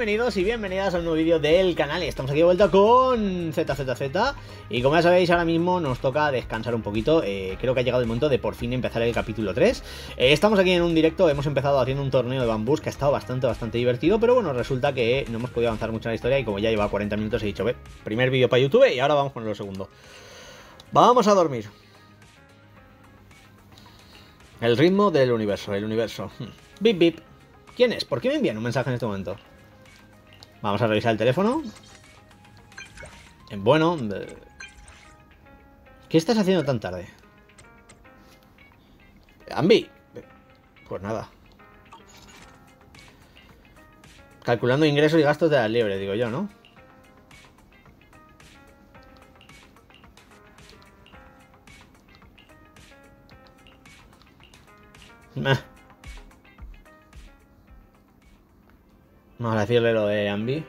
bienvenidos y bienvenidas a un nuevo vídeo del canal. Y estamos aquí de vuelta con ZZZ. Y como ya sabéis, ahora mismo nos toca descansar un poquito. Creo que ha llegado el momento de por fin empezar el capítulo 3. Estamos aquí en un directo, hemos empezado haciendo un torneo de bambús que ha estado bastante divertido. Pero bueno, resulta que no hemos podido avanzar mucho en la historia. Y como ya lleva 40 minutos he dicho, ve, primer vídeo para YouTube y ahora vamos con lo segundo. Vamos a dormir. El ritmo del universo, el universo. Bip bip. ¿Quién es? ¿Por qué me envían un mensaje en este momento? Vamos a revisar el teléfono. Bueno, ¿qué estás haciendo tan tarde? Ambi. Pues nada. Calculando ingresos y gastos de la liebre, digo yo, ¿no? Vamos a decirle lo de Ambi.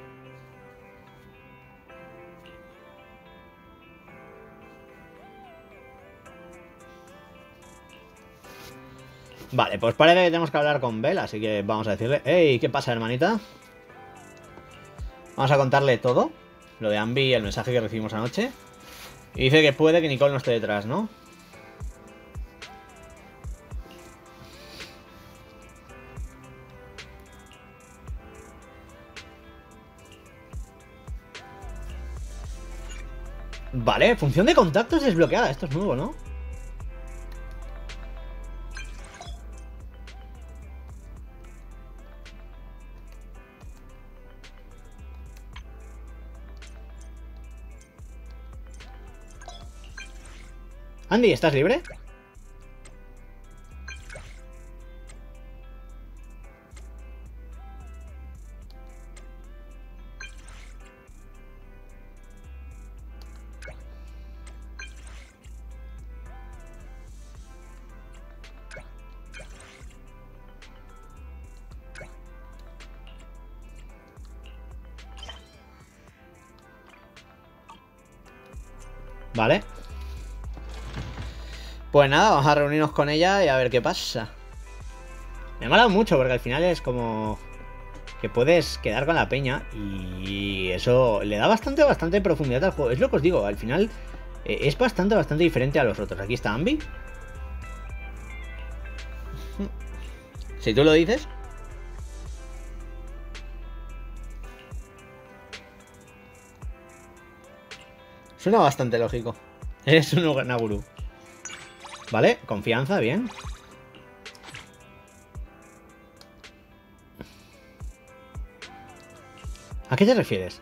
Vale, pues parece que tenemos que hablar con Belle, así que vamos a decirle... ¡Ey! ¿Qué pasa, hermanita? Vamos a contarle todo. Lo de Ambi y el mensaje que recibimos anoche. Y dice que puede que Nicole no esté detrás, ¿no? Vale, función de contactos desbloqueada. Esto es nuevo, ¿no? Andy, ¿estás libre? Vale. Pues nada, vamos a reunirnos con ella y a ver qué pasa. Me ha malado mucho porque al final es como que puedes quedar con la peña y eso le da bastante profundidad al juego. Es lo que os digo, al final es bastante diferente a los otros. Aquí está Ambi. Si tú lo dices. Suena bastante lógico. Es un Naguru. Vale, confianza, bien. ¿A qué te refieres?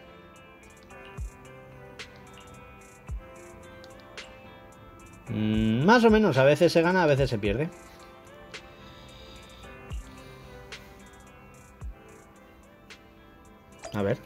Más o menos, a veces se gana, a veces se pierde. A ver.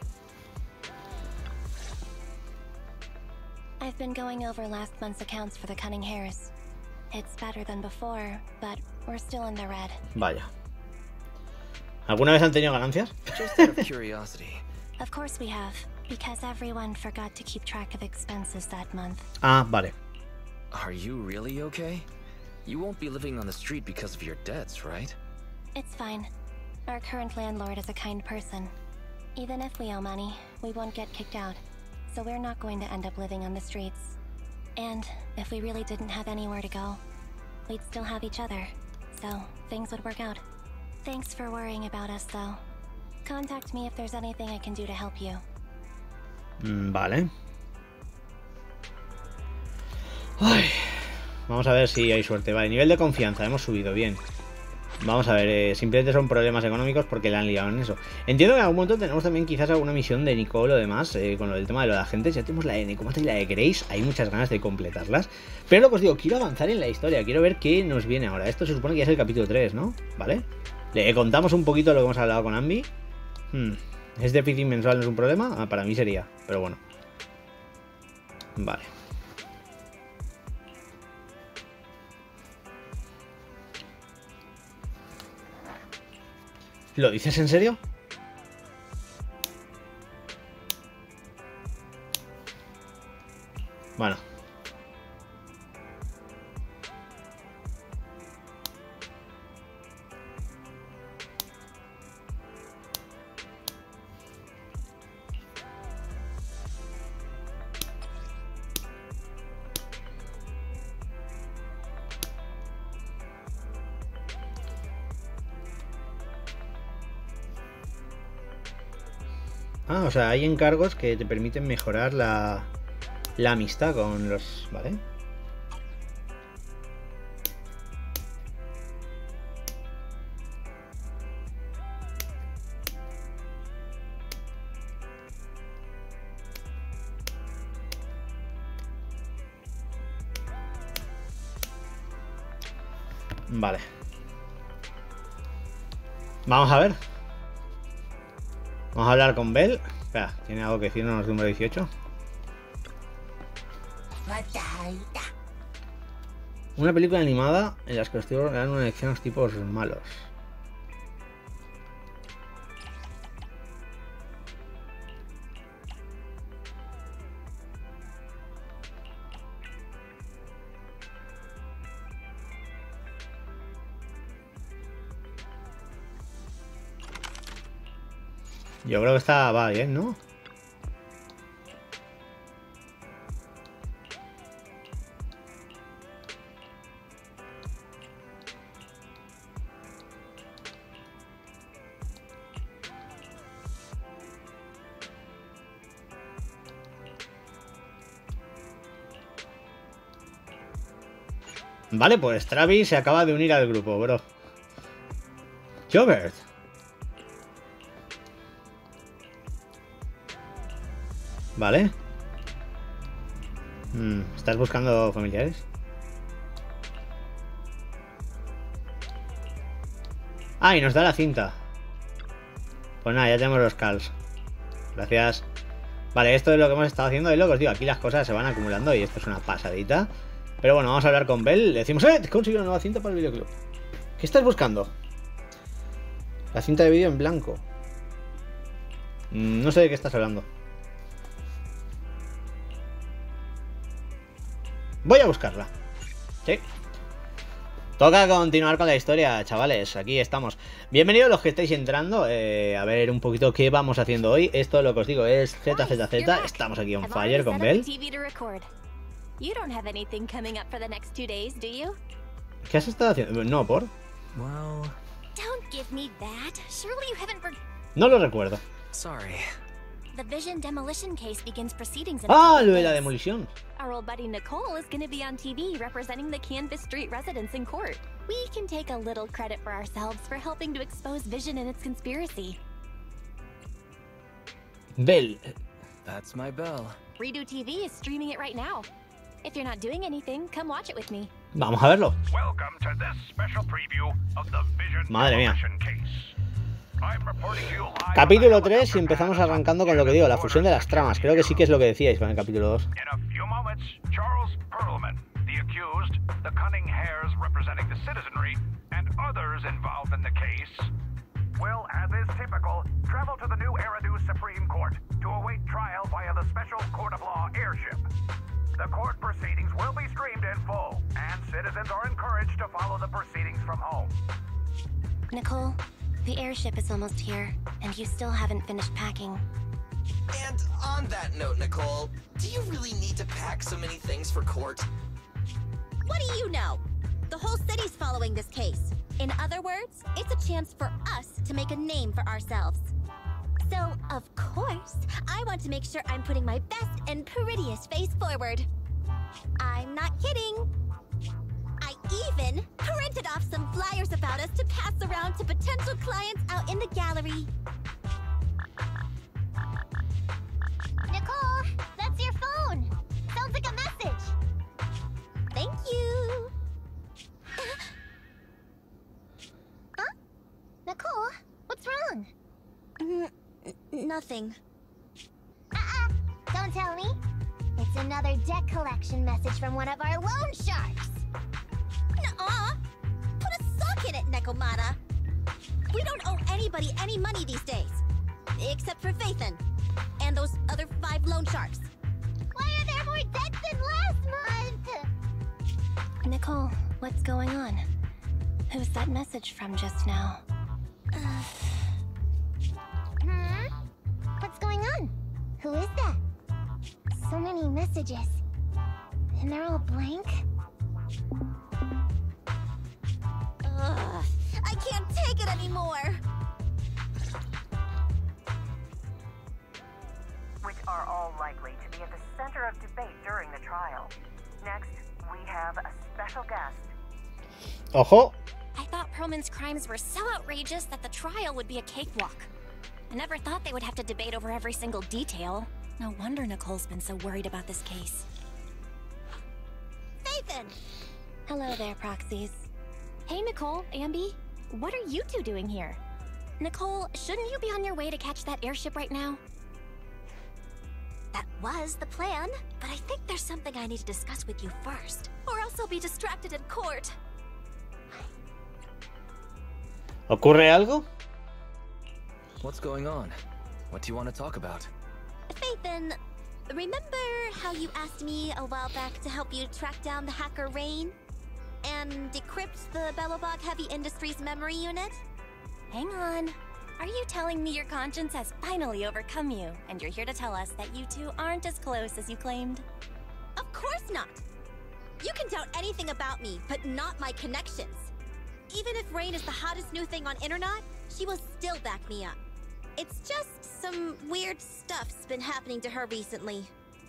I've been going over last month's accounts for the Cunning Hares. It's better than before, but we're still in the red. Vaya. ¿Alguna vez han tenido ganancias? Just out of curiosity. Of course we have, because everyone forgot to keep track of expenses that month. Ah, vale. Are you really okay? You won't be living on the street because of your debts, right? It's fine. Our current landlord is a kind person. Even if we owe money, we won't get kicked out. So we're not going to end up living on the streets. And if we really didn't have anywhere to go, we'd still have each other. So things would work out. Thanks for worrying about us, though. Contact me if there's anything I can do to help you. Vale. Ay, vamos a ver si hay suerte. Vale, nivel de confianza, hemos subido, bien. Vamos a ver, simplemente son problemas económicos porque le han liado en eso. Entiendo que en algún momento tenemos también quizás alguna misión de Nicole o demás, con lo del tema de lo de agentes. Ya tenemos la de Necomata y la de Grace, hay muchas ganas de completarlas. Pero lo que os digo, quiero avanzar en la historia, quiero ver qué nos viene ahora. Esto se supone que ya es el capítulo 3, ¿no? ¿Vale? Le contamos un poquito lo que hemos hablado con Ambi. ¿Es déficit mensual no es un problema? Ah, para mí sería, pero bueno. Vale. ¿Lo dices en serio? Bueno. Ah, o sea, hay encargos que te permiten mejorar la amistad con los... ¿Vale? Vale. Vamos a ver. Vamos a hablar con Bell. Espera, ¿tiene algo que decirnos número 18? Una película animada en la que los tipos dan una lección a los tipos malos. Yo creo que va bien, ¿no? Vale, pues Travis se acaba de unir al grupo, bro. Jobert. Vale. ¿Estás buscando familiares? Ah, y nos da la cinta. Pues nada, ya tenemos los calls. Gracias. Vale, esto es lo que hemos estado haciendo. Y lo que os digo, aquí las cosas se van acumulando y esto es una pasadita. Pero bueno, vamos a hablar con Bell. Le decimos, he conseguido una nueva cinta para el videoclub. ¿Qué estás buscando? La cinta de vídeo en blanco. No sé de qué estás hablando. Voy a buscarla. Sí. Toca continuar con la historia, chavales. Aquí estamos. Bienvenidos los que estáis entrando. A ver un poquito qué vamos haciendo hoy. Esto lo que os digo es ZZZ. Estamos aquí on fire con Bell. ¿Qué has estado haciendo? No, por. No lo recuerdo. Ah, lo de la demolición. Our old buddy Nicole is going to be on TV representing the Canvas Street residents in court. We can take a little credit for ourselves for helping to expose Vision and its conspiracy. Bell. That's my bell. Redo TV is streaming it right now. If you're not doing anything, come watch it with me. Vamos a verlo. Welcome to this special preview of the Vision Madre mía. case. Capítulo 3 y empezamos arrancando con lo que digo, la fusión de las tramas. Creo que sí que es lo que decíais con el capítulo 2. Charles Perlman, the accused, the cunning hares representing the citizenry, and others involved in the case will, as is typical, travel to the new Eridu Supreme Court to await trial via the Special Court of Law airship. The court proceedings will be streamed in full, and citizens are encouraged to follow the proceedings from home. Nicole, the airship is almost here, and you still haven't finished packing. And on that note, Nicole, do you really need to pack so many things for court? What do you know? The whole city's following this case. In other words, it's a chance for us to make a name for ourselves. So, of course, I want to make sure I'm putting my best and prettiest face forward. I'm not kidding. I even printed off some flyers about us to pass around to potential clients out in the gallery. Nicole, that's your phone. Sounds like a message. Thank you. Huh? Nicole, what's wrong? Nothing. Don't tell me. It's another debt collection message from one of our loan sharks. Nuh-uh. Put a sock in it, Nekomata. We don't owe anybody any money these days. Except for Phaethon. And those other 5 loan sharks. Why are there more debts than last month? Nicole, what's going on? Who's that message from just now? What's going on? Who is that? So many messages. And they're all blank? Ugh, I can't take it anymore. are all likely to be at the center of debate during the trial. Next, we have a special guest. Ojo. I thought Perlman's crimes were so outrageous that the trial would be a cakewalk. I never thought they would have to debate over every single detail. No wonder Nicole's been so worried about this case. Nathan! Hello there, Proxies. Hey, Nicole, Ambi. What are you two doing here? Nicole, shouldn't you be on your way to catch that airship right now? That was the plan, but I think there's something I need to discuss with you first, or else I'll be distracted in court. ¿Ocurre algo? What's going on? What do you want to talk about? Nathan, remember how you asked me a while back to help you track down the hacker Rain? And decrypt the Belobog Heavy Industries memory unit? Hang on. Are you telling me your conscience has finally overcome you, and you're here to tell us that you two aren't as close as you claimed? Of course not! You can doubt anything about me, but not my connections. Even if Rain is the hottest new thing on internet, she will still back me up. It's just some weird stuff's been happening to her recently.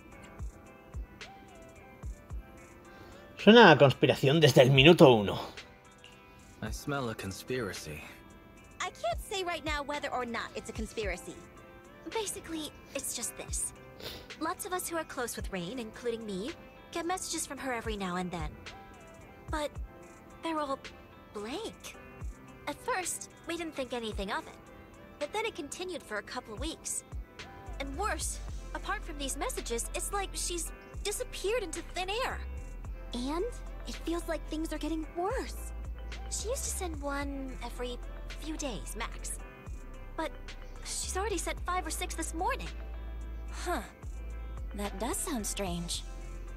Suena a conspiración desde el minuto 1. I smell a conspiracy. I can't say right now whether or not it's a conspiracy. Basically, it's just this. Lots of us who are close with Rain, including me, get messages from her every now and then. But they're all blank. At first, we didn't think anything of it. But then it continued for a couple weeks. And worse, apart from these messages, it's like she's disappeared into thin air. And it feels like things are getting worse. She used to send one every few days, max. But she's already sent 5 or 6 this morning. Huh. That does sound strange.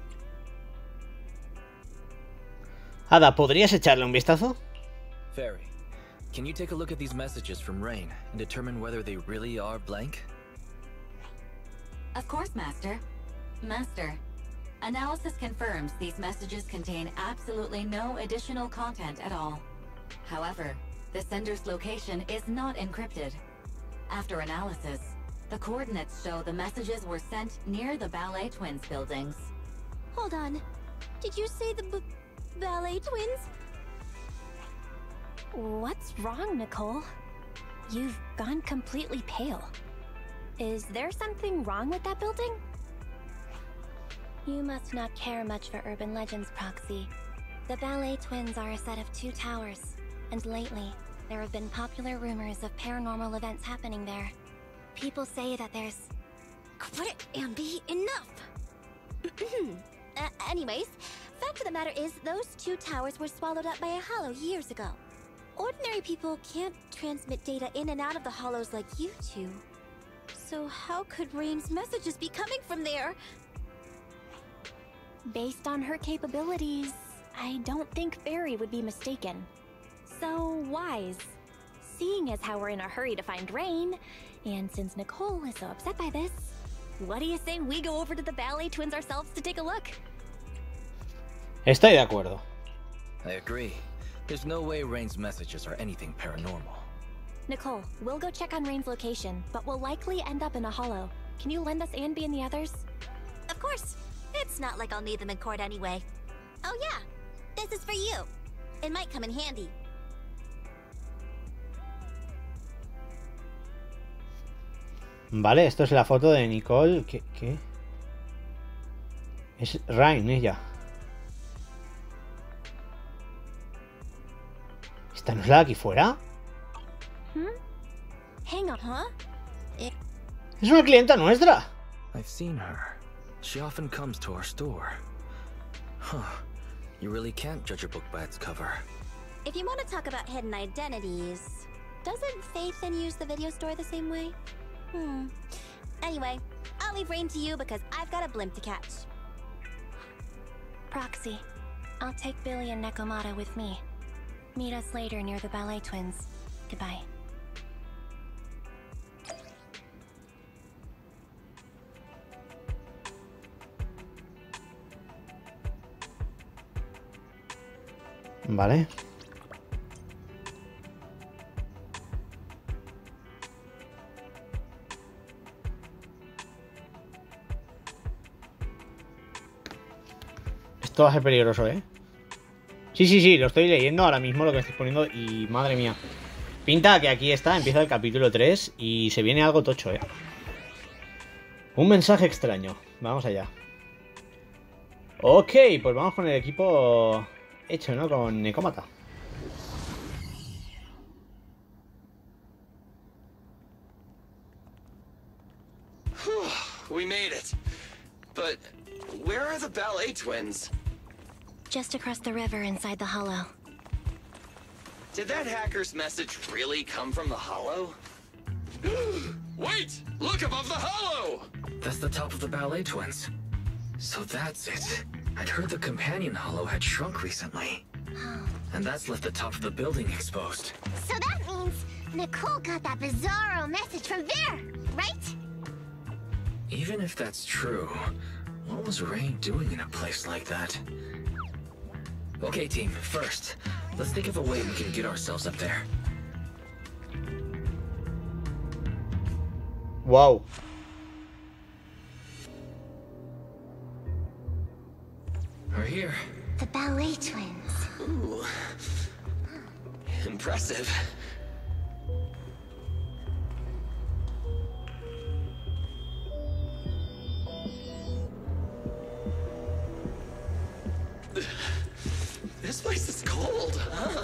Ada, ¿podrías echarle un vistazo? Fairy, can you take a look at these messages from Rain and determine whether they really are blank? Of course, Master. Master, analysis confirms these messages contain absolutely no additional content at all. However, the sender's location is not encrypted. After analysis, the coordinates show the messages were sent near the Ballet Twins buildings. Hold on. Did you say the Ballet Twins? What's wrong, Nicole? You've gone completely pale. Is there something wrong with that building? You must not care much for urban legends, Proxy. The Ballet Twins are a set of 2 towers, and lately, there have been popular rumors of paranormal events happening there. People say that there's... Quit it, Ambi! Enough! Anyways, fact of the matter is, those 2 towers were swallowed up by a hollow years ago. Ordinary people can't transmit data in and out of the hollows like you two. So how could Rain's messages be coming from there? Based on her capabilities, I don't think Fairy would be mistaken. So wise. Seeing as how we're in a hurry to find Rain, and since Nicole is so upset by this, what do you say we go over to the Ballet Twins ourselves to take a look? Estoy de acuerdo. I agree. There's no way Rain's messages are anything paranormal. Nicole, we'll go check on Rain's location, but we'll likely end up in a hollow. Can you lend us Anby and the others? Of course. It's not like I'll need them in court anyway. Oh yeah, this is for you. It might come in handy. Vale, esto es la foto de Nicole. ¿Qué? Es Rain, ella. ¿Esta no es la de aquí fuera? Hang on, huh? Es una clienta nuestra. I've seen her. She often comes to our store. Huh. You really can't judge a book by its cover. If you want to talk about hidden identities, doesn't Faith then use the video store the same way? Anyway, I'll leave Rain to you because I've got a blimp to catch. Proxy, I'll take Billy and Nekomata with me. Meet us later near the Ballet Twins. Goodbye. Vale. Esto va a ser peligroso, ¿eh? Sí, lo estoy leyendo ahora mismo lo que estoy poniendo y madre mía. Pinta que aquí está, empieza el capítulo 3 y se viene algo tocho, ¿eh? Un mensaje extraño. Vamos allá. Ok, pues vamos con el equipo hecho, ¿no? Con Necómata. We made it. But where are the ballet twins? Just across the river inside the hollow. Did that hacker's message really come from the hollow? Wait! Look above the hollow! That's the top of the ballet twins. So that's it. I'd heard the companion hollow had shrunk recently. And that's left the top of the building exposed. So that means Nicole got that bizarro message from there, right? Even if that's true, what was Rain doing in a place like that? Okay, team, first, let's think of a way we can get ourselves up there. Wow. We're here. The ballet twins. Ooh. Impressive. This place is cold, huh?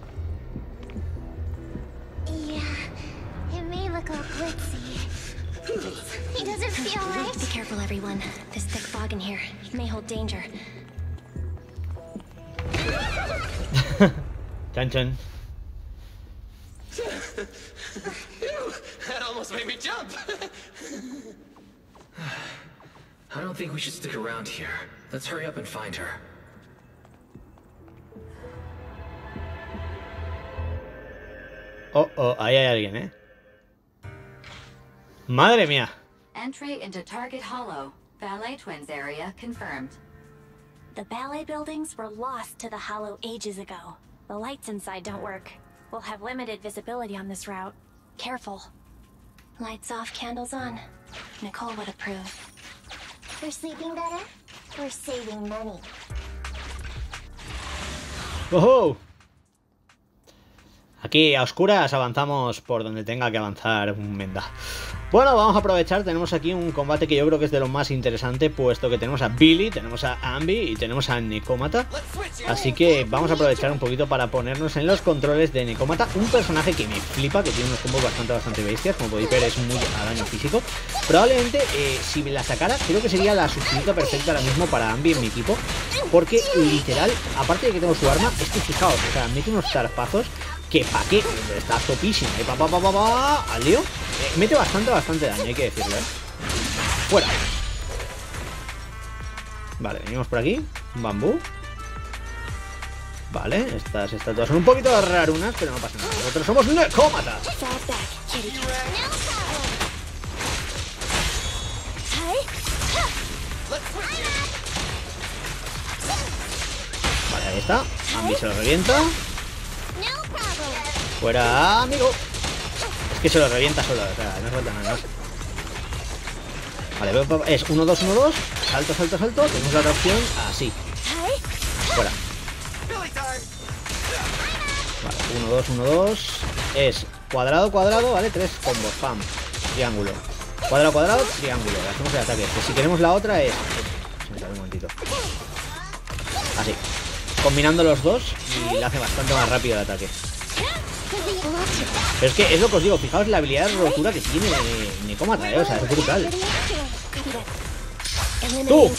Yeah, it may look all glitzy. He doesn't feel right. Be careful, everyone. This thick fog in here may hold danger. Chan chan. Ew, that almost made me jump. I don't think we should stick around here. Let's hurry up and find her. Oh, ahí hay alguien, ¿eh? Madre mía. Entry into Target Hollow. Ballet Twins area confirmed. The ballet buildings were lost to the hollow ages ago. The lights inside don't work. We'll have limited visibility on this route. Careful. Lights off, candles on. Nicole would approve. We're sleeping better? We're saving money. ¡Ojo! Aquí a oscuras avanzamos por donde tenga que avanzar un Menda. Bueno, vamos a aprovechar, tenemos aquí un combate que yo creo que es de lo más interesante, puesto que tenemos a Billy, tenemos a Ambi y tenemos a Necómata. Así que vamos a aprovechar un poquito para ponernos en los controles de Necómata, un personaje que me flipa, que tiene unos combos bastante bestias, como podéis ver es muy a daño físico. Probablemente si me la sacara, creo que sería la sustituta perfecta ahora mismo para Ambi en mi equipo, porque literal, aparte de que tengo su arma, es que fijaos, o sea, mete unos zarpazos que pa' qué, está topísimo, al lío. Mete bastante daño, hay que decirlo, ¿eh? Fuera. Vale, venimos por aquí. Un bambú. Vale, estas estatuas son un poquito rarunas, pero no pasa nada. Nosotros somos Necómata. Vale, ahí está. Ambi se lo revienta. Fuera, amigo. Es que se lo revienta solo, o sea, no falta nada más. Vale, es 1, 2, 1, 2. Salto. Tenemos la otra opción así. Fuera. Vale, 1, 2, 1, 2. Es cuadrado, vale, 3 combos, pam. Triángulo. Cuadrado, triángulo. Hacemos el ataque. Pues si queremos la otra es... Se me sale un momentito. Así. Combinando los dos y le hace bastante más rápido el ataque. Pero es que es lo que os digo, fijaos la habilidad de rotura que tiene Necómata, o sea, es brutal. ¡Tú!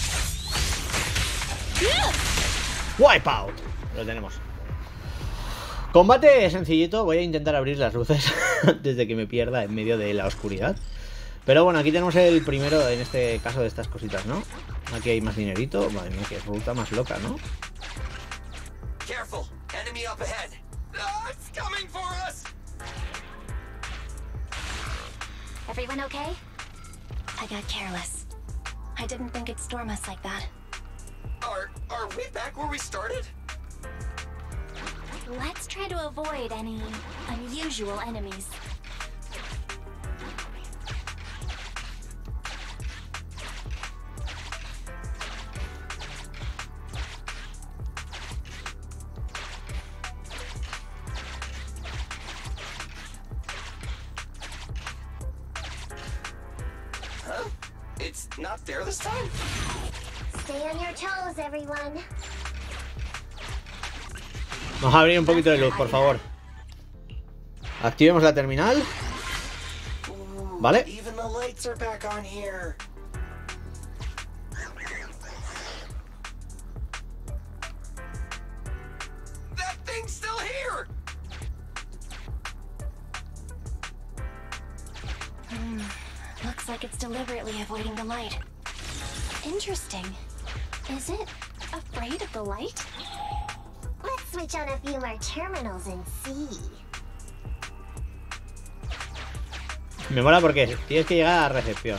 Wipeout. Lo tenemos. Combate sencillito, voy a intentar abrir las luces antes de que me pierda en medio de la oscuridad. Pero bueno, aquí tenemos el primero en este caso de estas cositas, ¿no? Aquí hay más dinerito. Madre mía, qué ruta más loca, ¿no? Careful, enemy up ahead. It's coming for us. Everyone okay? I got careless. I didn't think it'd storm us like that. Are we back where we started? Let's try to avoid any unusual enemies. It's not there this time? Stay on your toes, everyone. Vamos a abrir un poquito de luz, por favor. Activemos la terminal. Vale. Even the lights are back on here. That thing's still here. Looks like it's deliberately avoiding the light. Interesting. Is it afraid of the light? Let's switch on a few more terminals and see. Me mola porque tienes que llegar a la recepción.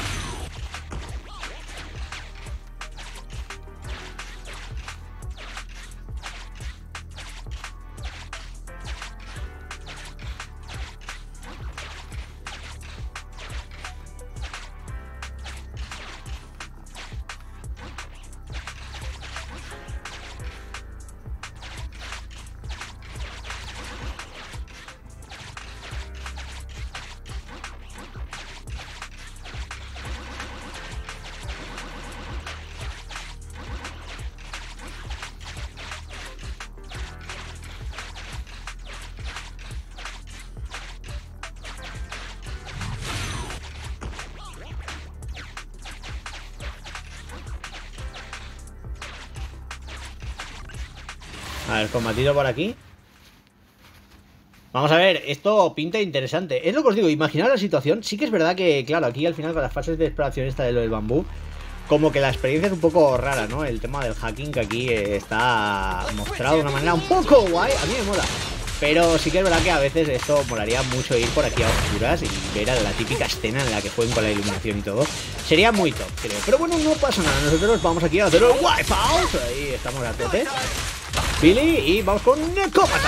A ver, combatido por aquí. Vamos a ver, esto pinta interesante. Es lo que os digo, imaginad la situación. Sí que es verdad que, claro, aquí al final con las fases de exploración esta de lo del bambú, como que la experiencia es un poco rara, ¿no? El tema del hacking que aquí está mostrado de una manera un poco guay. A mí me mola. Pero sí que es verdad que a veces esto molaría mucho ir por aquí a oscuras y ver a la típica escena en la que jueguen con la iluminación y todo. Sería muy top, creo. Pero bueno, no pasa nada. Nosotros vamos aquí a hacer el wipeout. Ahí estamos a tope. Billy y vamos con Necómata.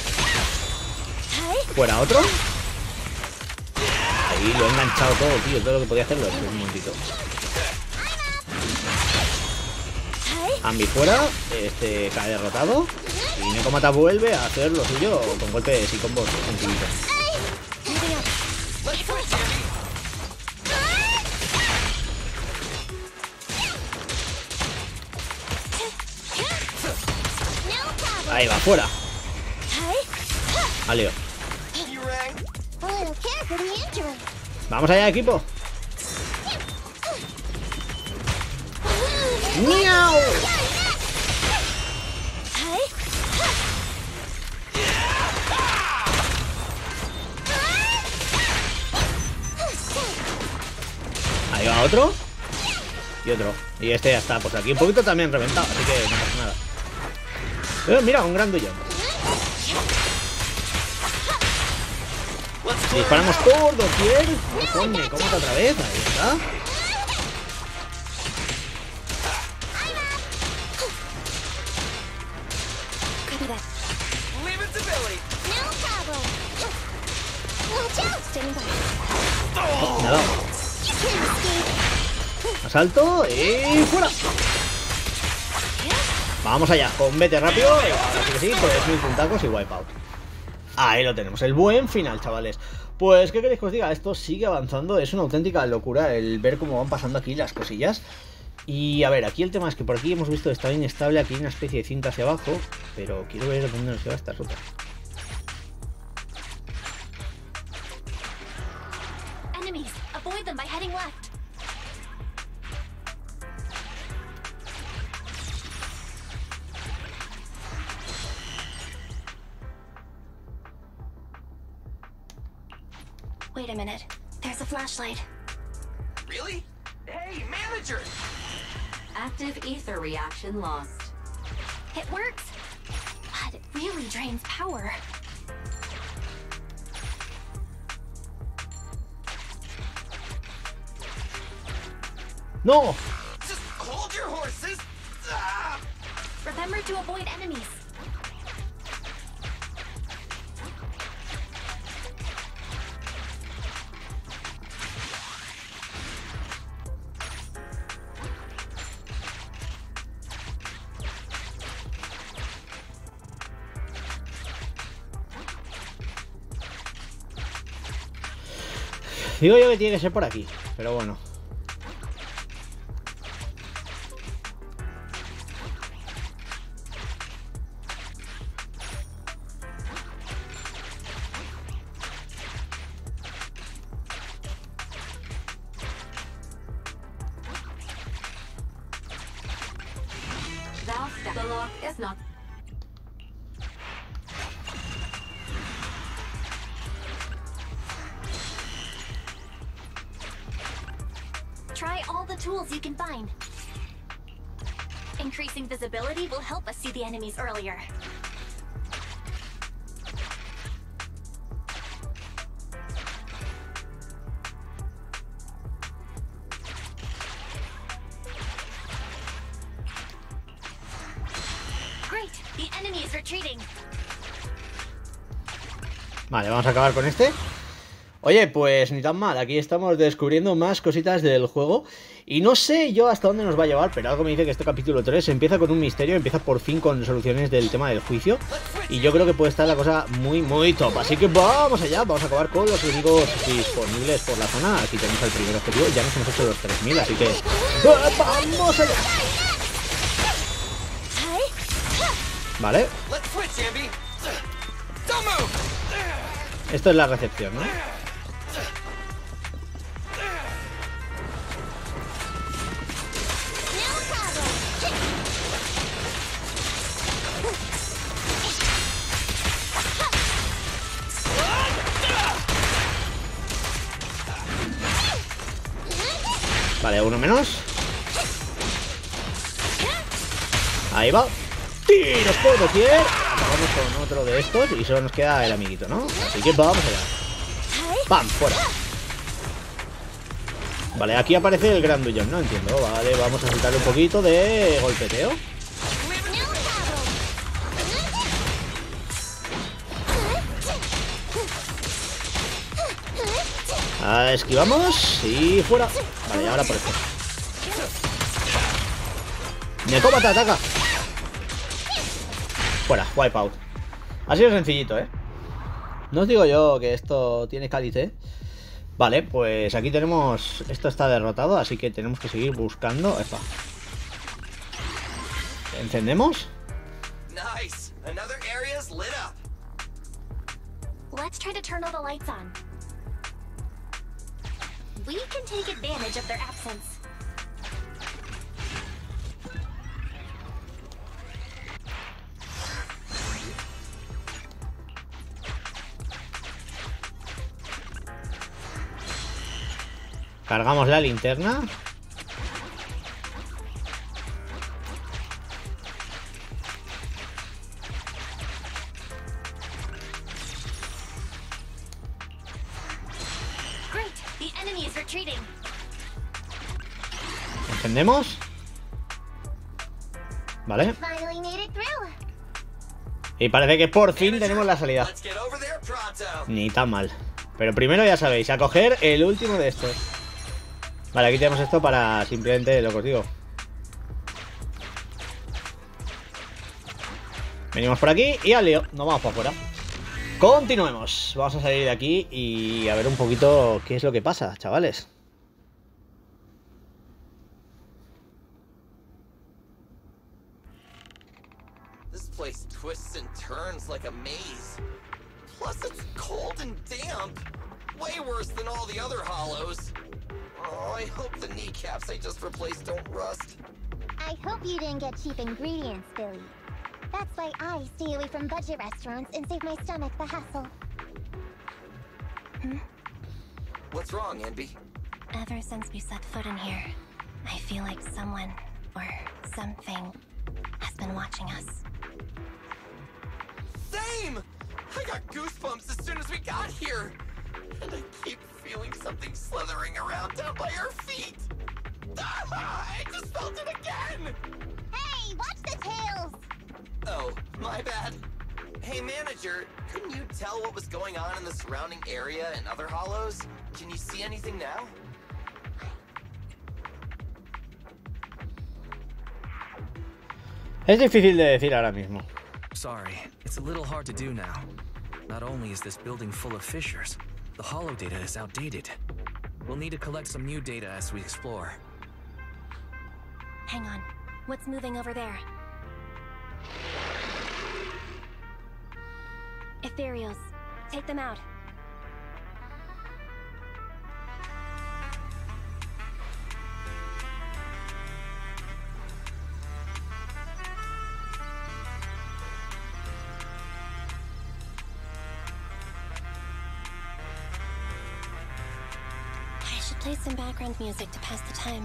Fuera otro. Ahí lo he enganchado todo, tío. Todo lo que podía hacerlo. Un momentito. Ambi fuera. Este cae derrotado. Y Necómata vuelve a hacer lo suyo con golpes y combos sencillitos. Ahí va, fuera. Aleo. Vamos allá, equipo. ¡Miau! Ahí va otro. Y otro. Y este ya está, pues aquí un poquito también reventado, así que no pasa nada. Mira, un gran duelo. Disparamos por doquier. Con Necómata otra vez, ahí está. Nada. Asalto y fuera. Vamos allá, vete rápido. Así que sí, pues mil puntacos y wipeout. Ahí lo tenemos, el buen final, chavales. Pues, ¿qué queréis que os diga? Esto sigue avanzando, es una auténtica locura el ver cómo van pasando aquí las cosillas. Y a ver, aquí el tema es que por aquí hemos visto que está inestable, aquí hay una especie de cinta hacia abajo, pero quiero ver dónde nos lleva esta ruta. Enemies, avoid them by heading left. Wait a minute. There's a flashlight. Really? Hey, manager! Active ether reaction lost. It works, but it really drains power. ¡No! Just hold your horses! Ah! Remember to avoid enemies. Digo yo que tiene que ser por aquí, pero bueno. airlock is not. Try all the tools you can find. Increasing visibility will help us see the enemies earlier. Great, the enemy is retreating. Vale, vamos a acabar con este. Oye, pues ni tan mal, aquí estamos descubriendo más cositas del juego. Y no sé yo hasta dónde nos va a llevar, pero algo me dice que este capítulo 3 empieza con un misterio, empieza por fin con soluciones del tema del juicio. Y yo creo que puede estar la cosa muy, muy top. Así que vamos allá, vamos a acabar con los enemigos disponibles por la zona. Aquí tenemos el primer objetivo, ya nos hemos hecho los 3000, así que ¡vamos allá! Vale. Esto es la recepción, ¿no? Vale, uno menos. Ahí va. Tiros por doquier. Acabamos con otro de estos y solo nos queda el amiguito, ¿no? Así que vamos allá. ¡Pam! Fuera. Vale, aquí aparece el grandullón, no entiendo. Vale, vamos a soltarle un poquito de golpeteo. Esquivamos y fuera. Vale, y ahora por esto. Necóbate, ataca. Fuera, wipeout. Ha sido sencillito, ¿eh? No os digo yo que esto tiene cálice. Vale, pues aquí tenemos... Esto está derrotado, así que tenemos que seguir buscando. Epa. ¿Encendemos? Nice. Another area's lit up. Let's try to turn all the lights on. We can take advantage of their absence. Cargamos la linterna. Great, the enemy is retreating. ¿Encendemos? Vale. Finally made it through. Y parece que por fin tenemos la salida. Let's get over there pronto. Ni tan mal. Pero primero ya sabéis, a coger el último de estos. Vale, aquí tenemos esto para simplemente lo que os digo. Venimos por aquí y al lío. Nos vamos para afuera. Continuemos. Vamos a salir de aquí y a ver un poquito qué es lo que pasa, chavales. This place twists and turns like a maze. Plus it's cold and damp. Way worse than all the other hollows. Oh, I hope the kneecaps I just replaced don't rust. I hope you didn't get cheap ingredients, Billy. That's why I stay away from budget restaurants and save my stomach the hassle. What's wrong, Envy? Ever since we set foot in here, I feel like someone or something has been watching us. Same! I got goosebumps as soon as we got here. And I keep feeling something slithering around down by our feet. Ah, I just felt it again! Hey, watch the tails! Oh, my bad. Hey, manager, couldn't you tell what was going on in the surrounding area and other hollows? Can you see anything now? Es difícil de decir ahora mismo. Sorry, it's a little hard to do now. Not only is this building full of fissures, the hollow data is outdated. We'll need to collect some new data as we explore. Hang on. What's moving over there? Ethereals. Take them out. Play some background music to pass the time.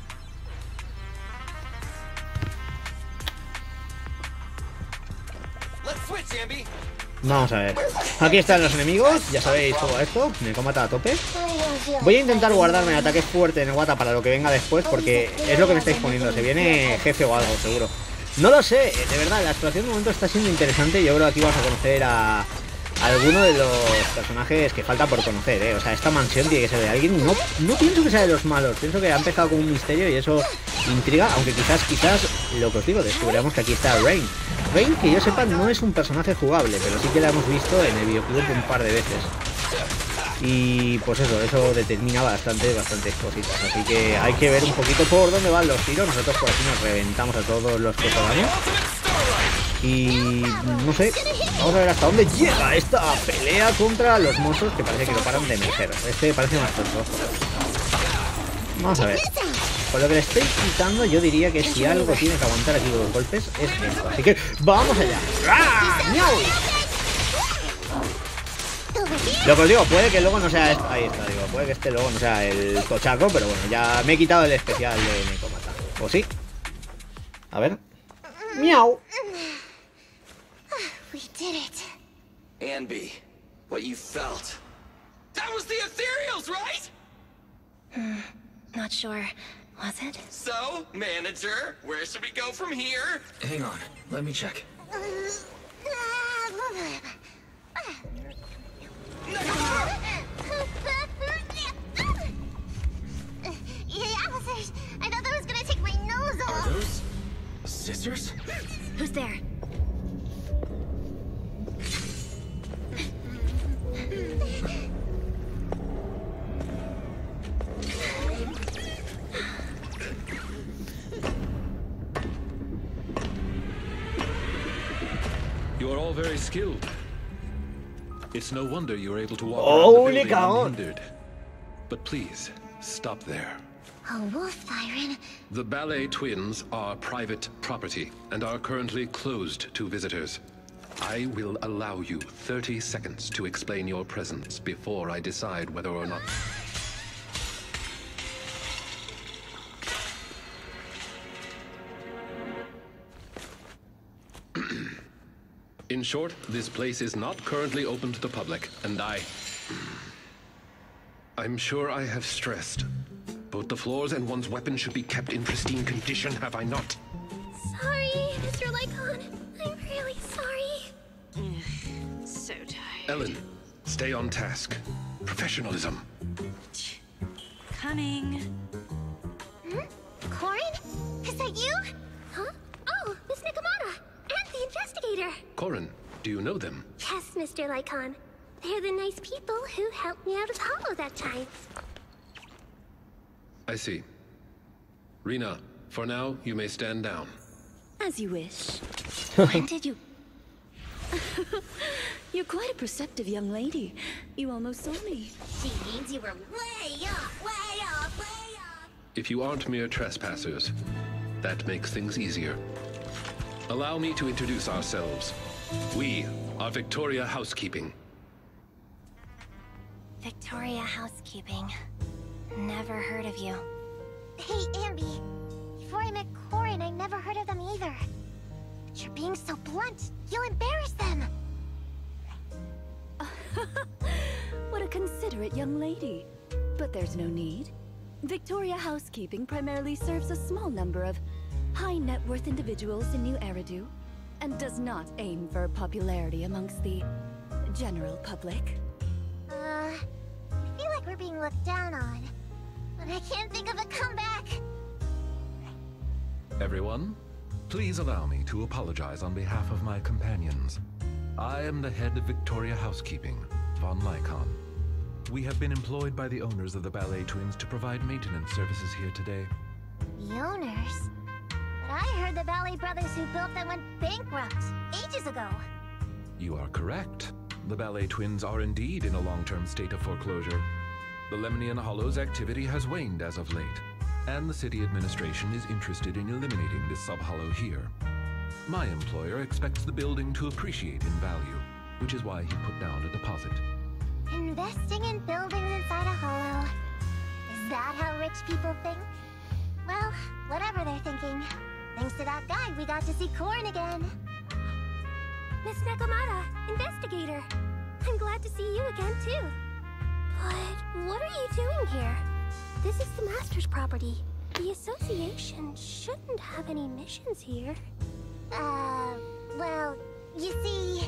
Let's switch, Ambi. Vamos a ver. Aquí están los enemigos. Ya sabéis todo esto. Me combata a tope. Voy a intentar guardarme ataques fuertes en el Wata para lo que venga después, porque es lo que me estáis poniendo. Se viene jefe o algo, seguro. No lo sé, de verdad. La exploración de momento está siendo interesante. Yo creo que aquí vamos a conocer a alguno de los personajes que falta por conocer, O sea, esta mansión tiene que ser de alguien. No pienso que sea de los malos. Pienso que ha empezado como un misterio y eso intriga. Aunque quizás, lo que os digo, descubriremos que aquí está Rain. Rain, que yo sepa, no es un personaje jugable, pero sí que la hemos visto en el videoclub un par de veces. Y pues eso determina bastantes cositas. Así que hay que ver un poquito por dónde van los tiros. Nosotros por aquí nos reventamos a todos los que podamos. Y no sé, vamos a ver hasta dónde llega esta pelea contra los monstruos, que parece que lo paran de emerger. Este parece más tonto. Vamos a ver. Con lo que le estoy quitando, yo diría que si algo tiene que aguantar aquí los golpes es esto. Así que vamos allá. ¡Ah! ¡Miau! Lo que os digo, puede que luego no sea esto. Ahí está, digo, puede que este luego no sea el tochaco, pero bueno, ya me he quitado el especial de Necomata. ¿O sí? A ver. ¡Miau! We did it. Ambi, what you felt. That was the Ethereals, right? Not sure. Was it? So, manager, where should we go from here? Hang on, let me check. Yeah, officers. I thought that was gonna take my nose off. Are those scissors? Who's there? You are all very skilled. It's no wonder you were able to walk around the building unhindered. But please, stop there. Oh, wolf, Byron. The Ballet Twins are private property and are currently closed to visitors. I will allow you 30 seconds to explain your presence before I decide whether or not... In short, this place is not currently open to the public, and I'm sure I have stressed. Both the floors and one's weapon should be kept in pristine condition, have I not? Sorry, Mr. Lycon. I'm really sorry. So tired. Ellen, stay on task. Professionalism. Coming. Corin? Is that you? Huh? Oh, Miss Nikomata. And the investigator. Corin, do you know them? Yes, Mr. Lycon. They're the nice people who helped me out of Hollow that time. I see. Rena, for now, you may stand down. As you wish. When did you... You're quite a perceptive young lady. You almost saw me. She means you were way off, way off, way off. If you aren't mere trespassers, that makes things easier. Allow me to introduce ourselves. We are Victoria Housekeeping. Victoria Housekeeping. Never heard of you. Hey, Ambi. Before I met Corin, I never heard of them either. But you're being so blunt. You'll embarrass them. What a considerate young lady. But there's no need. Victoria Housekeeping primarily serves a small number of high net worth individuals in New Eridu, and does not aim for popularity amongst the general public. I feel like we're being looked down on. But I can't think of a comeback. Everyone, please allow me to apologize on behalf of my companions. I am the head of Victoria Housekeeping, Von Lycon. We have been employed by the owners of the Ballet Twins to provide maintenance services here today. The owners? But I heard the Ballet Brothers who built them went bankrupt ages ago. You are correct. The Ballet Twins are indeed in a long-term state of foreclosure. The Lemnian Hollows activity has waned as of late, and the city administration is interested in eliminating this sub-hollow here. My employer expects the building to appreciate in value, which is why he put down a deposit. Investing in buildings inside a hollow. Is that how rich people think? Well, whatever they're thinking. Thanks to that guy, we got to see Corn again. Miss Nakamata, investigator. I'm glad to see you again, too. But what are you doing here? This is the Master's property. The Association shouldn't have any missions here. Well, you see...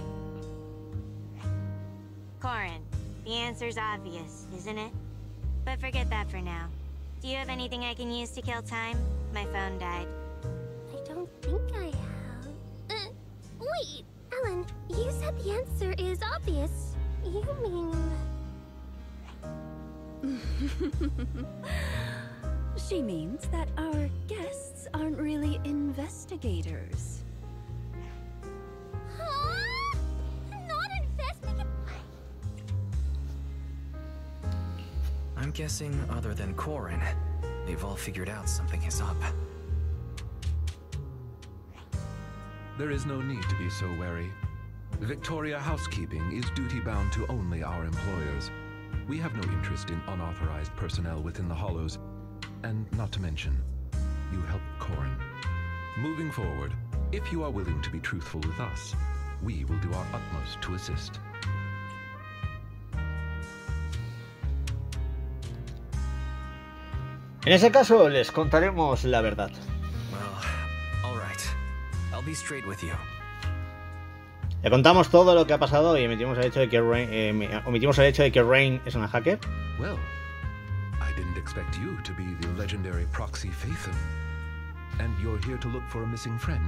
Corrin, the answer's obvious, isn't it? But forget that for now. Do you have anything I can use to kill time? My phone died. I don't think I have. Wait, Ellen, you said the answer is obvious. You mean... She means that our guests aren't really investigators. Huh? Not investigators? I'm guessing other than Corrin, they've all figured out something is up. There is no need to be so wary. Victoria Housekeeping is duty-bound to only our employers. We have no interest in unauthorized personnel within the Hollows. And not to mention, you helped Corrin. Moving forward, if you are willing to be truthful with us, we will do our utmost to assist. En ese caso, les contaremos la verdad. Well, all right. I'll be straight with you. Le contamos todo lo que ha pasado y omitimos el hecho de que Rain es una hacker. Well, I didn't expect you to be the legendary proxy Phaethon. And you're here to look for a missing friend.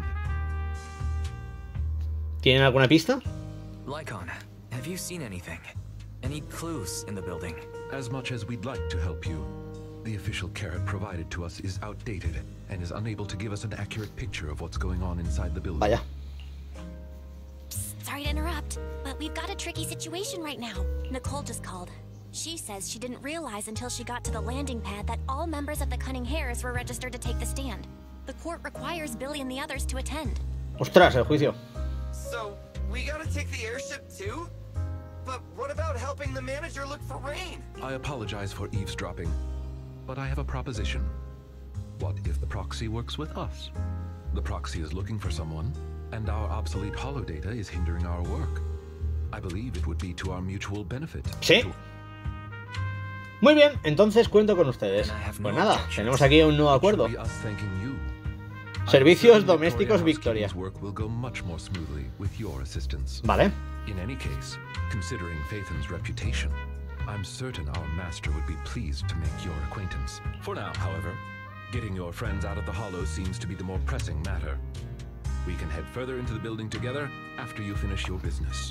¿Tienen alguna pista? Lycon, have you seen anything? Any clues in the building? As much as we'd like to help you, the official carrot provided to us is outdated and is unable to give us an accurate picture of what's going on inside the building. Vaya. Sorry to interrupt, but we've got a tricky situation right now. Nicole just called. She says she didn't realize until she got to the landing pad that all members of the Cunning Hares were registered to take the stand. The court requires Billy and the others to attend. Ostras, el juicio. So, we gotta take the airship too? But what about helping the manager look for Rain? I apologize for eavesdropping, but I have a proposition. What if the proxy works with us? The proxy is looking for someone, and our obsolete holodata is hindering our work. I believe it would be to our mutual benefit. Sí. Muy bien, entonces cuento con ustedes. Pues nada, tenemos aquí un nuevo acuerdo. Servicios Domésticos Victoria. Vale. In any case, considering Phaethon's reputation, I'm certain our master would be pleased to make your acquaintance. For now, however, getting your friends out of the Hollow seems to be the more pressing matter. We can head further into the building together after you finish your business.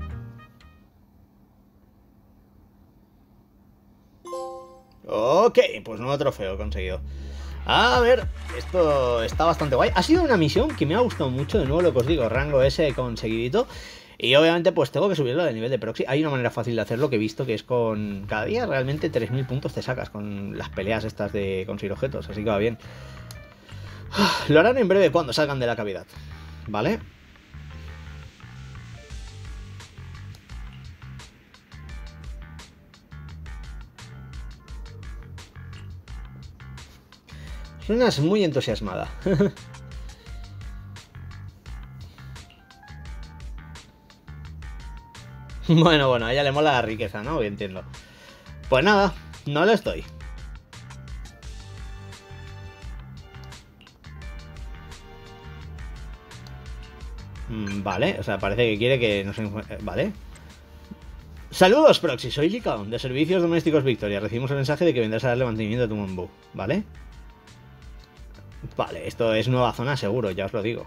Ok, pues nuevo trofeo conseguido. A ver, esto está bastante guay. Ha sido una misión que me ha gustado mucho. De nuevo lo que os digo, rango S conseguidito. Y obviamente pues tengo que subirlo de nivel de proxy. Hay una manera fácil de hacerlo que he visto, que es con... Cada día realmente 3000 puntos te sacas con las peleas estas de conseguir objetos. Así que va bien. Lo harán en breve cuando salgan de la cavidad. ¿Vale? Suenas muy entusiasmada. Bueno, a ella le mola la riqueza, ¿no? Entiendo. Pues nada, no lo estoy. Vale, o sea, parece que quiere que nos... Vale. Saludos, Proxy, soy Lycon, de Servicios Domésticos Victoria. Recibimos el mensaje de que vendrás a darle mantenimiento a tu Monbu, ¿vale? Vale, esto es nueva zona seguro, ya os lo digo.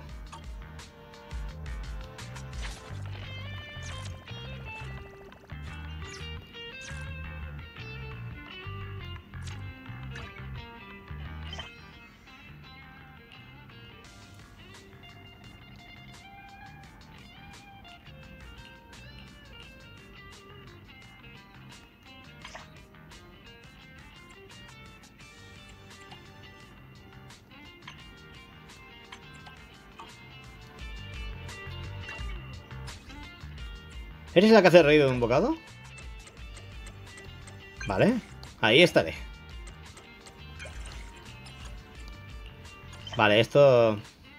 ¿Eres la que hace reír de un bocado? Vale, ahí estaré. Vale, esto...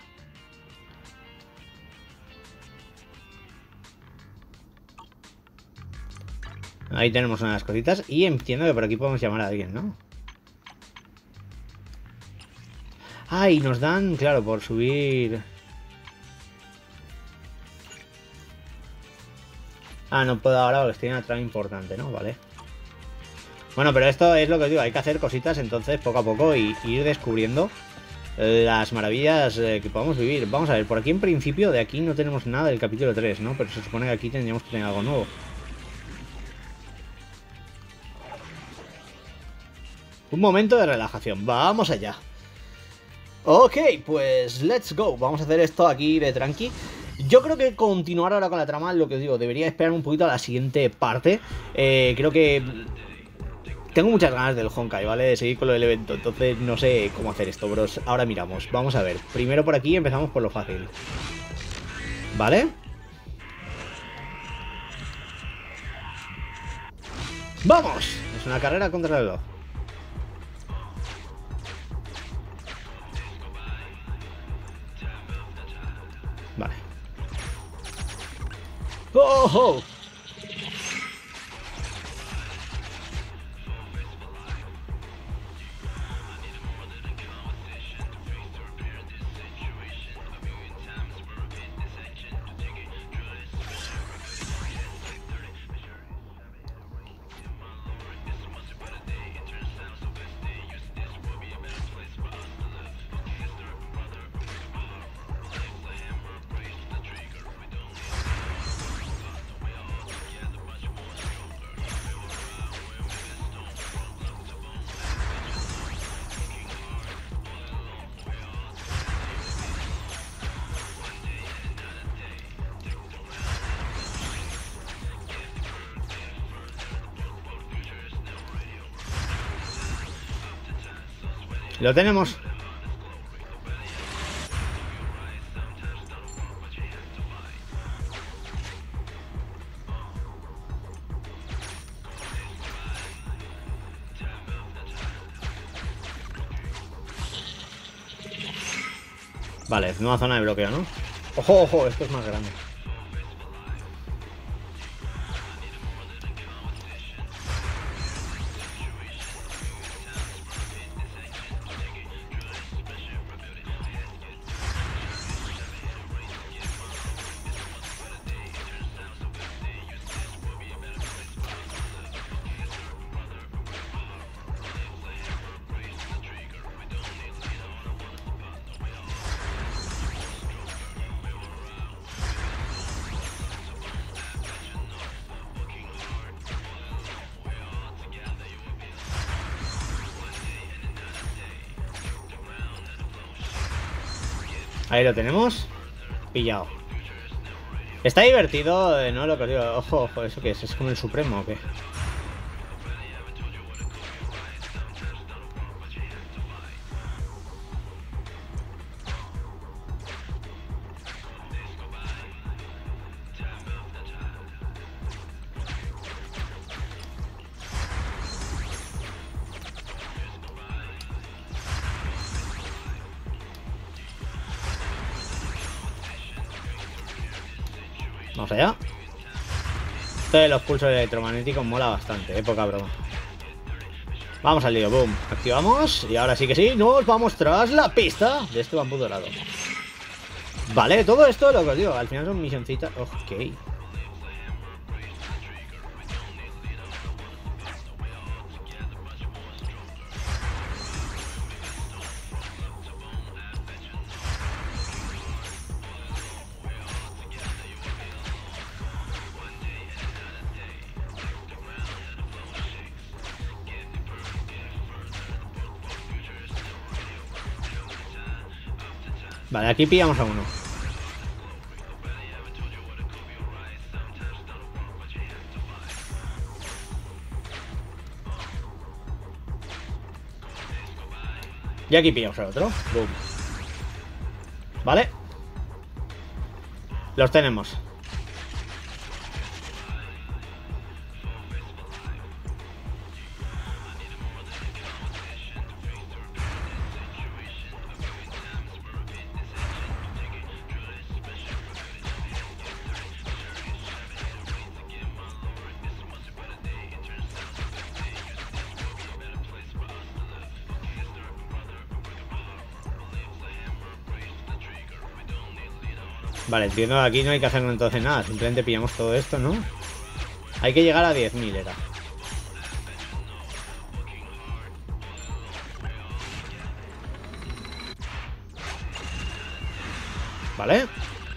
Ahí tenemos unas cositas. Y entiendo que por aquí podemos llamar a alguien, ¿no? Ah, y nos dan, claro, por subir... Ah, no puedo ahora porque estoy en una trama importante, ¿no? Vale. Bueno, pero esto es lo que os digo. Hay que hacer cositas entonces poco a poco y ir descubriendo las maravillas que podamos vivir. Vamos a ver, por aquí en principio de aquí no tenemos nada del capítulo 3, ¿no? Pero se supone que aquí tendríamos que tener algo nuevo. Un momento de relajación. Vamos allá. Ok, pues let's go. Vamos a hacer esto aquí de tranqui. Yo creo que continuar ahora con la trama, lo que os digo, debería esperar un poquito a la siguiente parte. Creo que tengo muchas ganas del Honkai, ¿vale? De seguir con lo del evento, entonces no sé cómo hacer esto, bros. Ahora miramos, vamos a ver. Primero por aquí empezamos por lo fácil. ¿Vale? ¡Vamos! Es una carrera contra el reloj. Vale. ¡Oh! ¡Oh! Lo tenemos. Vale, es nueva zona de bloqueo, ¿no? Ojo, ojo, esto es más grande. Ahí lo tenemos. Pillado. Está divertido, ¿no? Lo que os digo. Ojo, ojo, ¿eso qué es? ¿Es como el Supremo o qué? Vamos allá. Esto de los pulsos electromagnéticos mola bastante, poca broma. Vamos al lío, boom. Activamos y ahora sí que sí, nos vamos tras la pista de este bambú dorado. Vale, todo esto lo que os digo, al final son misioncitas. Ok. Vale, aquí pillamos a uno. Y aquí pillamos al otro. Boom. Vale. Los tenemos. Vale, entiendo que aquí no hay que hacer entonces nada. Simplemente pillamos todo esto, ¿no? Hay que llegar a 10.000 era. Vale.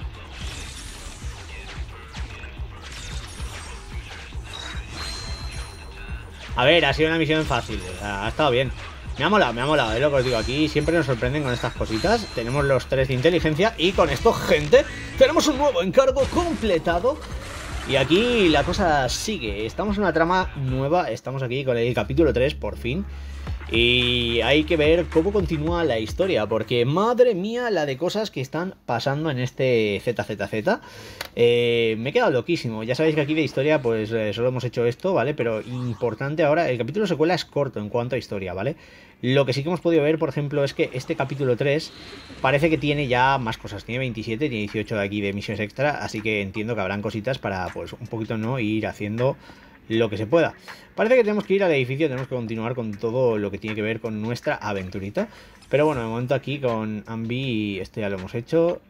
A ver, ha sido una misión fácil. O sea, ha estado bien. Me ha molado, lo que os digo. Aquí siempre nos sorprenden con estas cositas. Tenemos los 3 de inteligencia. Y con esto, gente, tenemos un nuevo encargo completado. Y aquí la cosa sigue. Estamos en una trama nueva. Estamos aquí con el capítulo 3, por fin. Y hay que ver cómo continúa la historia, porque madre mía la de cosas que están pasando en este ZZZ. Me he quedado loquísimo. Ya sabéis que aquí de historia pues solo hemos hecho esto, ¿vale? Pero importante ahora, el capítulo secuela es corto en cuanto a historia, ¿vale? Lo que sí que hemos podido ver, por ejemplo, es que este capítulo 3 parece que tiene ya más cosas. Tiene 27, tiene 18 de aquí de misiones extra, así que entiendo que habrán cositas para pues un poquito no ir haciendo lo que se pueda. Parece que tenemos que ir al edificio, tenemos que continuar con todo lo que tiene que ver con nuestra aventurita. Pero bueno, de momento aquí con Ambi, este ya lo hemos hecho.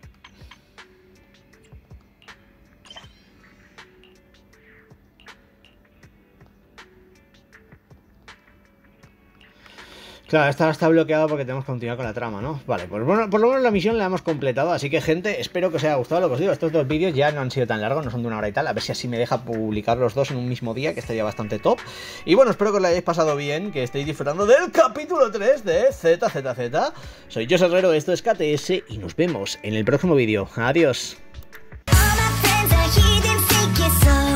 Claro, esta está bloqueada porque tenemos que continuar con la trama, ¿no? Vale, pues bueno, por lo menos la misión la hemos completado. Así que, gente, espero que os haya gustado lo que os digo. Estos 2 vídeos ya no han sido tan largos, no son de 1 hora y tal. A ver si así me deja publicar los 2 en un mismo día, que estaría bastante top. Y bueno, espero que os lo hayáis pasado bien, que estéis disfrutando del capítulo 3 de ZZZ. Soy José Herrero, esto es KTS y nos vemos en el próximo vídeo. Adiós.